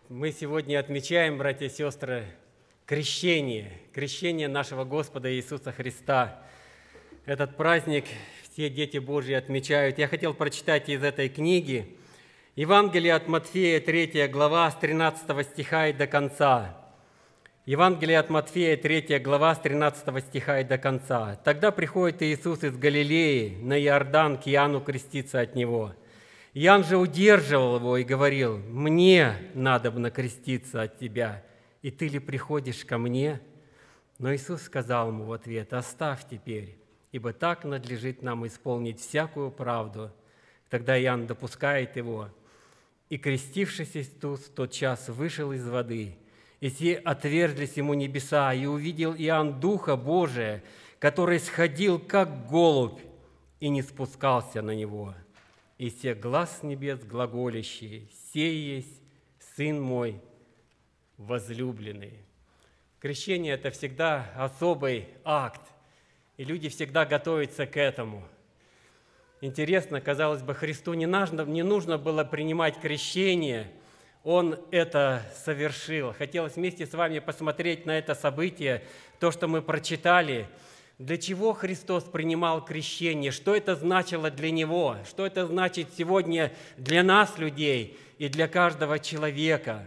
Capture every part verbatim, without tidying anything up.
Мы сегодня отмечаем, братья и сестры, крещение, крещение нашего Господа Иисуса Христа. Этот праздник все дети Божьи отмечают. Я хотел прочитать из этой книги Евангелие от Матфея, третья глава, с тринадцатого стиха и до конца. Евангелие от Матфея, третья глава, с тринадцатого стиха и до конца. «Тогда приходит Иисус из Галилеи на Иордан к Иоанну креститься от Него. Иоанн же удерживал его и говорил: «Мне надобно креститься от тебя, и ты ли приходишь ко мне?» Но Иисус сказал ему в ответ: «Оставь теперь, ибо так надлежит нам исполнить всякую правду». Тогда Иоанн допускает его, и, крестившись Иисус, тотчас вышел из воды, и се отверзлись ему небеса, и увидел Иоанн Духа Божия, который сходил, как голубь, и не спускался на него. И се глас с небес глаголящий: «Сей есть Сын мой возлюбленный». Крещение – это всегда особый акт, и люди всегда готовятся к этому. Интересно, казалось бы, Христу не нужно, не нужно было принимать крещение, Он это совершил. Хотелось вместе с вами посмотреть на это событие, то, что мы прочитали. Для чего Христос принимал крещение? Что это значило для Него? Что это значит сегодня для нас, людей, и для каждого человека?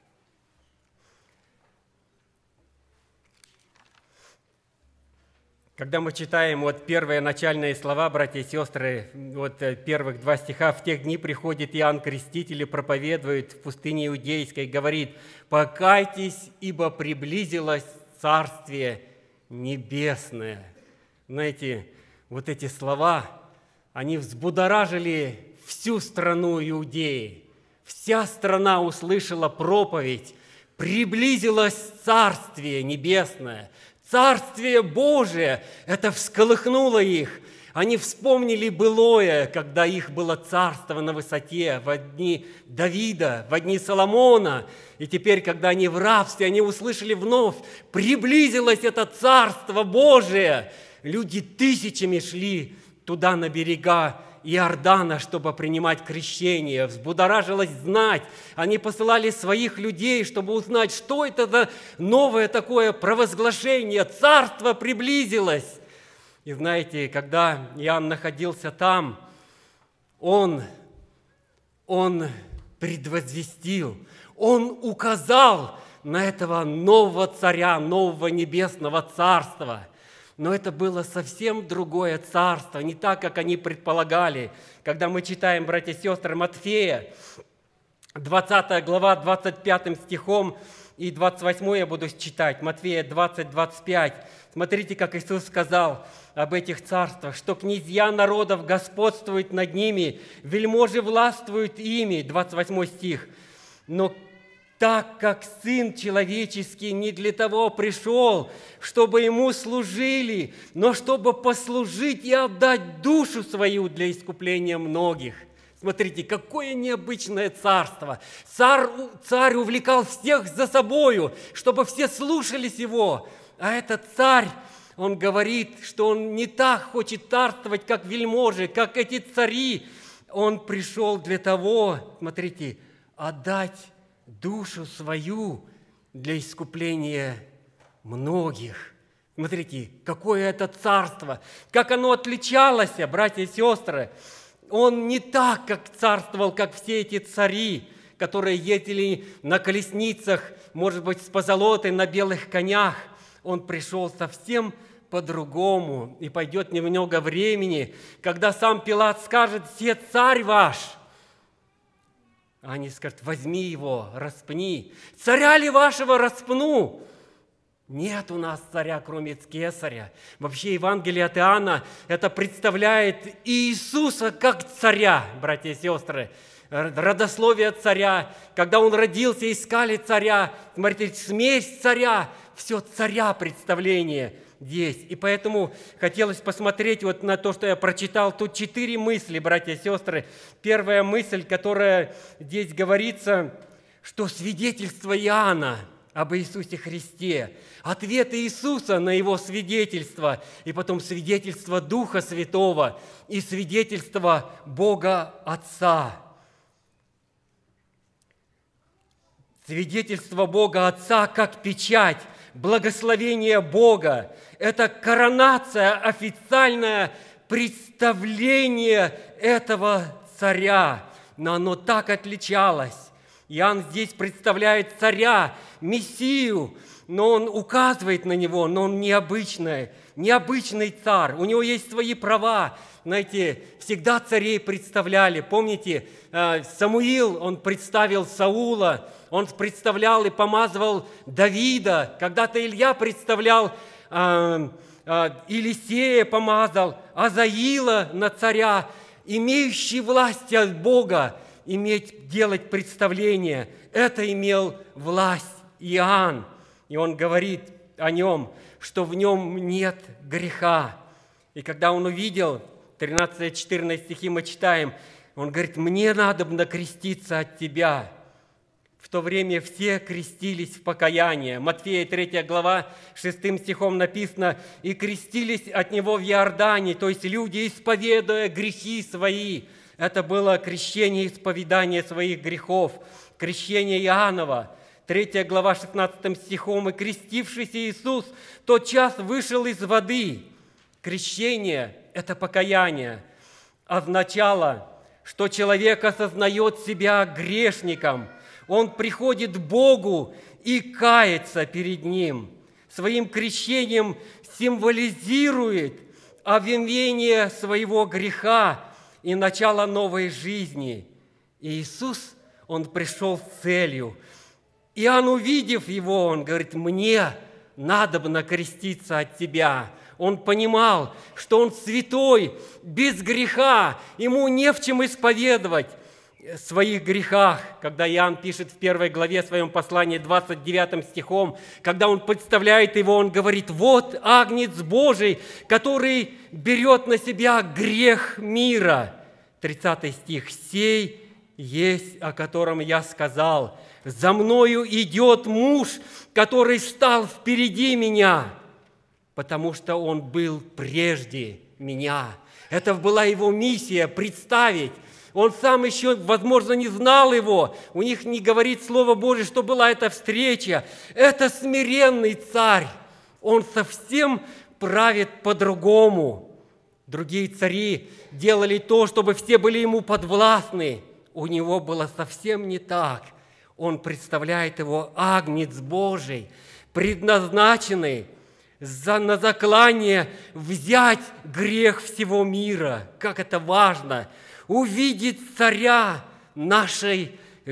Когда мы читаем вот первые начальные слова, братья и сестры, вот первых два стиха: «В тех дни приходит Иоанн Креститель и проповедует в пустыне Иудейской, говорит: покайтесь, ибо приблизилось Царствие Небесное». Знаете, вот эти слова, они взбудоражили всю страну Иудеи. Вся страна услышала проповедь: приблизилось Царствие Небесное. Царствие Божие, это всколыхнуло их. Они вспомнили былое, когда их было царство на высоте, в дни Давида, в дни Соломона. И теперь, когда они в рабстве, они услышали вновь: приблизилось это Царство Божие. Люди тысячами шли туда, на берега Иордана, чтобы принимать крещение. Взбудоражилось знать. Они посылали своих людей, чтобы узнать, что это за новое такое провозглашение. Царство приблизилось. И знаете, когда Иоанн находился там, он, он предвозвестил, он указал на этого нового царя, нового небесного царства. Но это было совсем другое царство, не так, как они предполагали. Когда мы читаем, братья и сестры, Матфея, двадцатая глава, двадцать пятым стихом и двадцать восьмой я буду читать, Матфея двадцать, двадцать пять. Смотрите, как Иисус сказал об этих царствах, что князья народов господствуют над ними, вельможи властвуют ими, двадцать восьмой стих. Но так как Сын Человеческий не для того пришел, чтобы Ему служили, но чтобы послужить и отдать душу свою для искупления многих. Смотрите, какое необычное царство. Царь, царь увлекал всех за собою, чтобы все слушались Его. А этот царь, он говорит, что он не так хочет царствовать, как вельможи, как эти цари. Он пришел для того, смотрите, отдать душу свою для искупления многих. Смотрите, какое это царство, как оно отличалось, братья и сестры. Он не так, как царствовал, как все эти цари, которые ездили на колесницах, может быть, с позолотой, на белых конях. Он пришел совсем по-другому, и пойдет немного времени, когда сам Пилат скажет: «Се царь ваш». А они скажут: возьми его, распни. Царя ли вашего распну? Нет у нас царя, кроме кесаря. Вообще Евангелие от Иоанна это представляет Иисуса как царя, братья и сестры. Родословие царя, когда он родился, искали царя. Смотрите, смесь царя, все царя представление здесь. И поэтому хотелось посмотреть вот на то, что я прочитал. Тут четыре мысли, братья и сестры. Первая мысль, которая здесь говорится, что свидетельство Иоанна об Иисусе Христе, ответ Иисуса на Его свидетельство, и потом свидетельство Духа Святого и свидетельство Бога Отца. Свидетельство Бога Отца как печать, благословение Бога. Это коронация, официальное представление этого царя. Но оно так отличалось. Иоанн здесь представляет царя, Мессию, но он указывает на него, но он необычный, необычный царь. У него есть свои права. Знаете, всегда царей представляли. Помните, Самуил, он представил Саула, он представлял и помазывал Давида. Когда-то Илья представлял, Елисея помазал, Азаила на царя. Имеющий власть от Бога, иметь, делать представление, это имел власть Иоанн. И он говорит о нем, что в нем нет греха. И когда он увидел, тринадцать-четырнадцать стихи мы читаем, он говорит: «Мне надобно креститься от тебя». В то время все крестились в покаяние. Матфея третья глава, шестым стихом написано: «И крестились от него в Иордане», то есть люди, исповедуя грехи свои. Это было крещение, исповедание своих грехов, крещение Иоаннова. Третья глава, шестнадцатым стихом: «И крестившийся Иисус тотчас вышел из воды». Крещение – это покаяние. Означало, что человек осознает себя грешником. Он приходит к Богу и кается перед Ним. Своим крещением символизирует омовение своего греха и начало новой жизни. И Иисус, Он пришел с целью. Иоанн, увидев Его, он говорит: «Мне надобно креститься от Тебя». Он понимал, что он святой, без греха, ему не в чем исповедовать своих грехах. Когда Иоанн пишет в первой главе своем послании, двадцать девятым стихом, когда он представляет его, он говорит: «Вот Агнец Божий, который берет на себя грех мира». тридцатый стих: «Сей есть, о котором я сказал: за мною идет муж, который стал впереди меня, потому что он был прежде меня». Это была его миссия – представить. Он сам еще, возможно, не знал его. У них не говорит Слово Божие, что была эта встреча. Это смиренный царь. Он совсем правит по-другому. Другие цари делали то, чтобы все были ему подвластны. У него было совсем не так. Он представляет его Агнец Божий, предназначенный за, на заклание взять грех всего мира. Как это важно! Увидеть царя нашей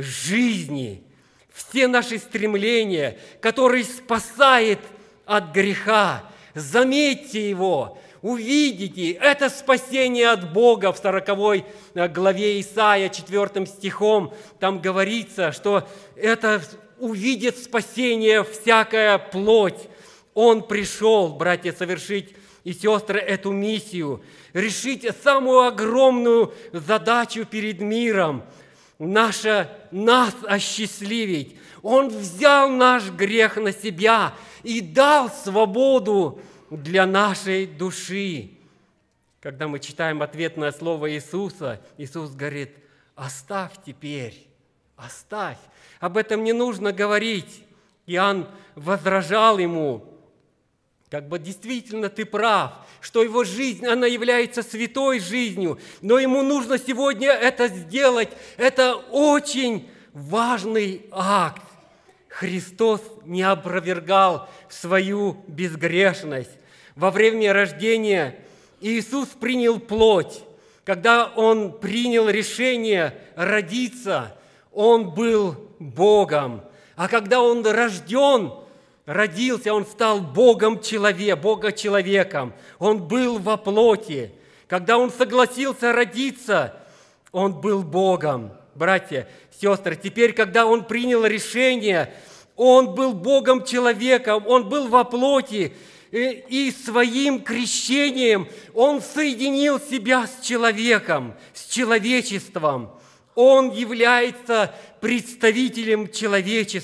жизни, все наши стремления, который спасает от греха. Заметьте его, увидите, это спасение от Бога. В сороковой главе Исаия, четвёртым стихом, там говорится, что это увидит спасение всякая плоть. Он пришел, братья, совершить и сестры, эту миссию, решить самую огромную задачу перед миром, наша, нас осчастливить. Он взял наш грех на себя и дал свободу для нашей души. Когда мы читаем ответное слово Иисуса, Иисус говорит: «Оставь теперь, оставь». Об этом не нужно говорить. Иоанн возражал ему: как бы действительно ты прав, что его жизнь, она является святой жизнью, но ему нужно сегодня это сделать. Это очень важный акт. Христос не опровергал свою безгрешность. Во время рождения Иисус принял плоть. Когда Он принял решение родиться, Он был Богом. А когда Он рожден, родился, Он стал Богом-человеком, Бога-человеком. Он был во плоти. Когда Он согласился родиться, Он был Богом. Братья, сестры, теперь, когда Он принял решение, Он был Богом-человеком, Он был во плоти, и, и своим крещением Он соединил себя с человеком, с человечеством. Он является представителем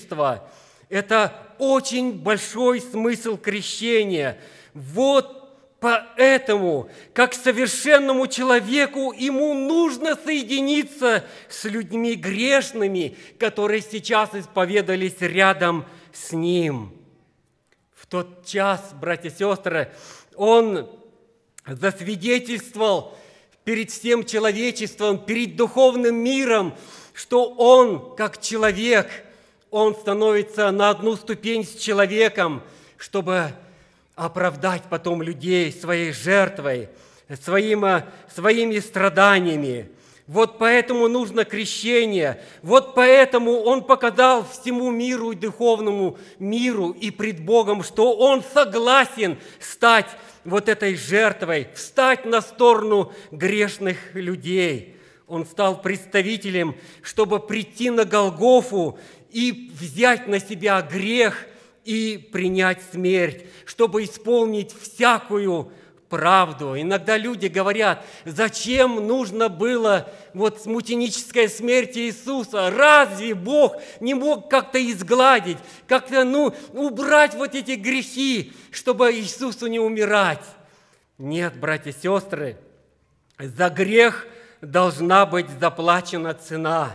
человечества. Это очень большой смысл крещения. Вот поэтому, как совершенному человеку, ему нужно соединиться с людьми грешными, которые сейчас исповедались рядом с ним. В тот час, братья и сестры, он засвидетельствовал перед всем человечеством, перед духовным миром, что он, как человек, он становится на одну ступень с человеком, чтобы оправдать потом людей своей жертвой, своим, своими страданиями. Вот поэтому нужно крещение. Вот поэтому Он показал всему миру и духовному миру и пред Богом, что Он согласен стать вот этой жертвой, встать на сторону грешных людей. Он стал представителем, чтобы прийти на Голгофу и взять на себя грех и принять смерть, чтобы исполнить всякую правду. Иногда люди говорят, зачем нужно было вот мученическая смерть Иисуса? Разве Бог не мог как-то изгладить, как-то ну, убрать вот эти грехи, чтобы Иисусу не умирать? Нет, братья и сестры, за грех должна быть заплачена цена.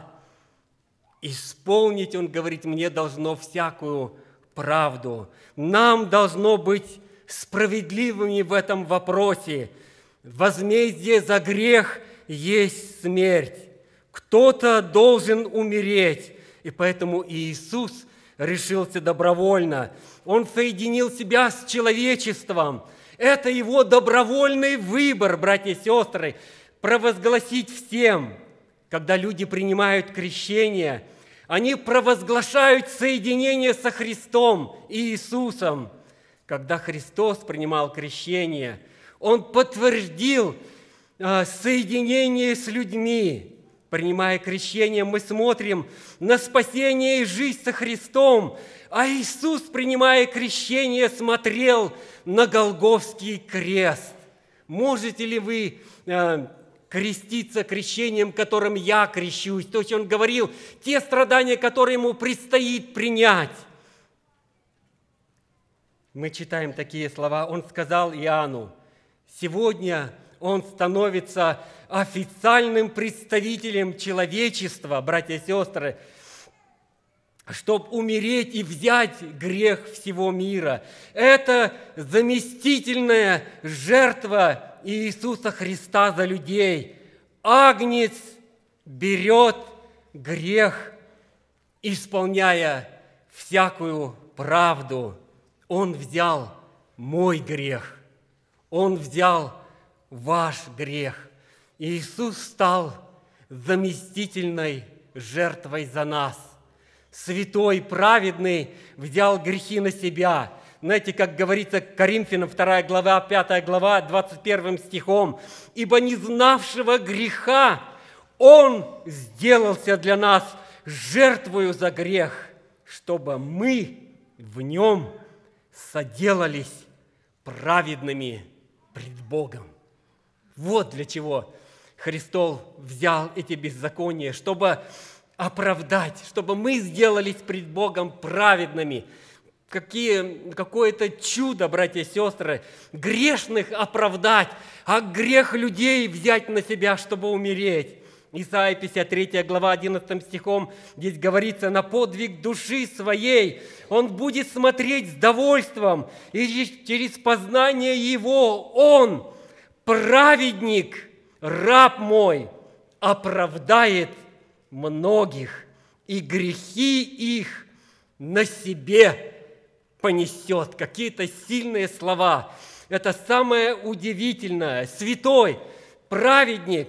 Исполнить, он говорит, мне должно всякую правду. Нам должно быть справедливыми в этом вопросе. Возмездие за грех есть смерть. Кто-то должен умереть. И поэтому Иисус решился добровольно. Он соединил себя с человечеством. Это Его добровольный выбор, братья и сестры, провозгласить всем. Когда люди принимают крещение, они провозглашают соединение со Христом и Иисусом. Когда Христос принимал крещение, Он подтвердил соединение с людьми. Принимая крещение, мы смотрим на спасение и жизнь со Христом, а Иисус, принимая крещение, смотрел на Голгофский крест. Можете ли вы креститься крещением, которым я крещусь? То есть Он говорил, те страдания, которые Ему предстоит принять. Мы читаем такие слова. Он сказал Иоанну, сегодня он становится официальным представителем человечества, братья и сестры, чтобы умереть и взять грех всего мира. Это заместительная жертва Иисуса Христа за людей. Агнец берет грех, исполняя всякую правду. Он взял мой грех, Он взял ваш грех. Иисус стал заместительной жертвой за нас. Святой, праведный взял грехи на себя. Знаете, как говорится Коринфянам, вторая глава, пятая глава, двадцать первым стихом. «Ибо не знавшего греха Он сделался для нас жертвою за грех, чтобы мы в Нем соделались праведными пред Богом». Вот для чего Христос взял эти беззакония, чтобы оправдать, чтобы мы сделались пред Богом праведными. Какие, какое-то чудо, братья и сестры, грешных оправдать, а грех людей взять на себя, чтобы умереть. Исайя пятьдесят третья глава, одиннадцатым стихом, здесь говорится, на подвиг души своей он будет смотреть с довольством, и через познание его он, праведник, раб мой, оправдает многих, и грехи их на себе понесет. Какие-то сильные слова. Это самое удивительное. Святой, праведник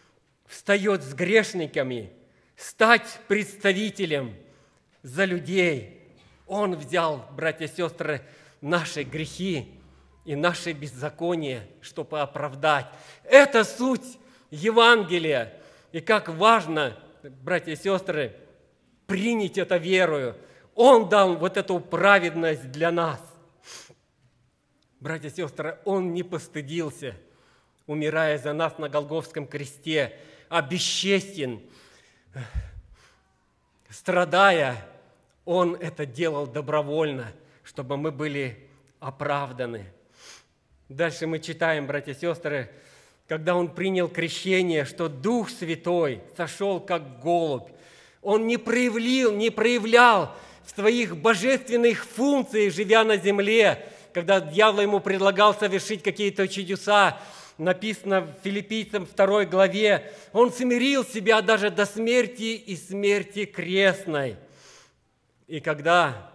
встает с грешниками, стать представителем за людей. Он взял, братья и сестры, наши грехи и наши беззакония, чтобы оправдать. Это суть Евангелия. И как важно, братья и сестры, принять это верою. Он дал вот эту праведность для нас. Братья и сестры, Он не постыдился, умирая за нас на Голгофском кресте, а бесчестен, страдая, Он это делал добровольно, чтобы мы были оправданы. Дальше мы читаем, братья и сестры, когда Он принял крещение, что Дух Святой сошел как голубь. Он не проявил, не проявлял своих божественных функций, живя на земле, когда дьявол ему предлагал совершить какие-то чудеса. Написано в Филиппийцам второй главе, он смирил себя даже до смерти и смерти крестной. И когда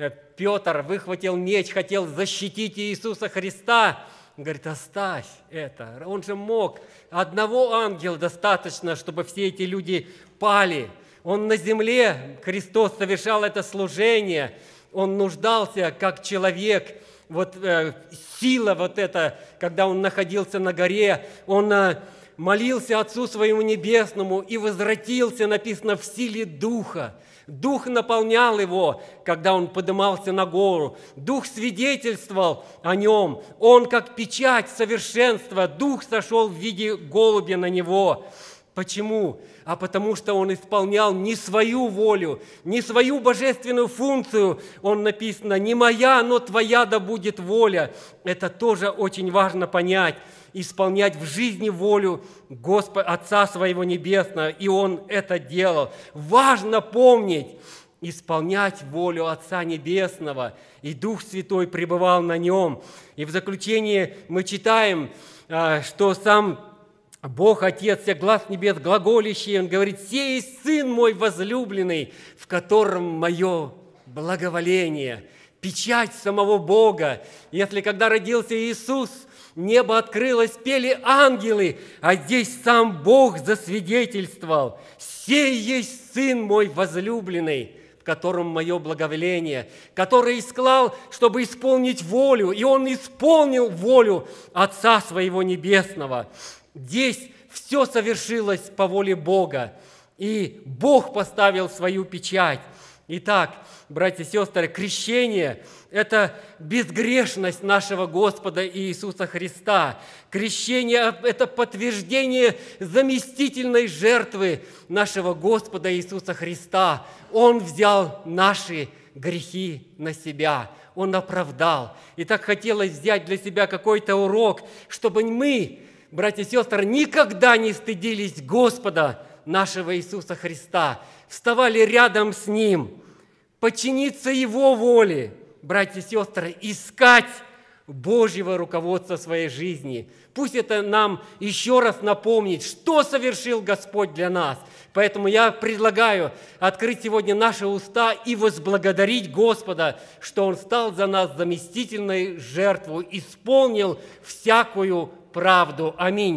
Петр выхватил меч, хотел защитить Иисуса Христа, говорит, оставь это. Он же мог. Одного ангела достаточно, чтобы все эти люди пали. Он на земле, Христос совершал это служение. Он нуждался как человек. Вот э, сила вот эта, когда он находился на горе, он э, молился Отцу Своему Небесному и возвратился, написано, в силе Духа. Дух наполнял его, когда он поднимался на гору. Дух свидетельствовал о нем. Он, как печать совершенства, Дух сошел в виде голубя на него. Почему? А потому что он исполнял не свою волю, не свою божественную функцию. Он написано, не моя, но твоя да будет воля. Это тоже очень важно понять. Исполнять в жизни волю Господа, Отца Своего Небесного. И Он это делал. Важно помнить, исполнять волю Отца Небесного. И Дух Святой пребывал на нем. И в заключение мы читаем, что сам Бог Отец, всех глаз небес глаголящий, Он говорит, «Сей есть Сын мой возлюбленный, в котором мое благоволение». Печать самого Бога. Если когда родился Иисус, небо открылось, пели ангелы, а здесь сам Бог засвидетельствовал, «Сей есть Сын мой возлюбленный, в котором мое благоволение», который искал, чтобы исполнить волю, и Он исполнил волю Отца Своего Небесного. Здесь все совершилось по воле Бога, и Бог поставил свою печать. Итак, братья и сестры, крещение – это безгрешность нашего Господа Иисуса Христа. Крещение – это подтверждение заместительной жертвы нашего Господа Иисуса Христа. Он взял наши грехи на себя, Он оправдал. И так хотелось взять для себя какой-то урок, чтобы мы, братья и сестры, никогда не стыдились Господа нашего Иисуса Христа, вставали рядом с Ним, подчиниться Его воле, братья и сестры, искать Божьего руководства в своей жизни. Пусть это нам еще раз напомнит, что совершил Господь для нас. Поэтому я предлагаю открыть сегодня наши уста и возблагодарить Господа, что Он стал за нас заместительной жертвой, исполнил всякую правду. Аминь.